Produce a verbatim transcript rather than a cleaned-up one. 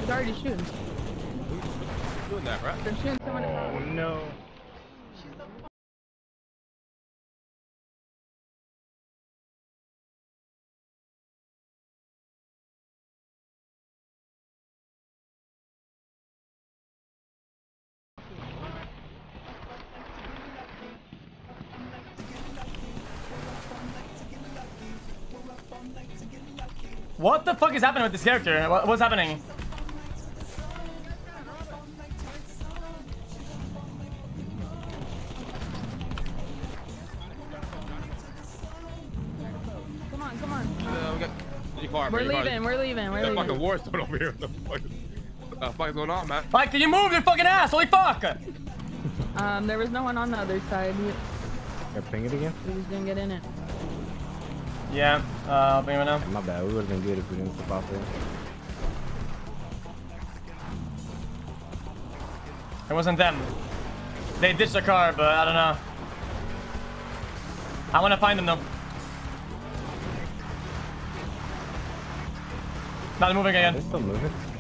He's already shooting. Who's doing that, right? They're shooting someone. Oh no. What the fuck is happening with this character? What, what's happening? Come on, come on. Uh, we got pretty far, We're pretty far. leaving, we're leaving, we're There's a leaving. fucking war zone over here. What the fuck is, what the fuck is going on, man? Like, can you move your fucking ass? Holy fuck! Um, there was no one on the other side. We, Can I ping it again? we just didn't get in it. Yeah, uh, I'll bring him now. My bad. We would have been good if we didn't step out there. It wasn't them. They ditched the car, but I don't know. I want to find them though. Not moving again. They're still moving.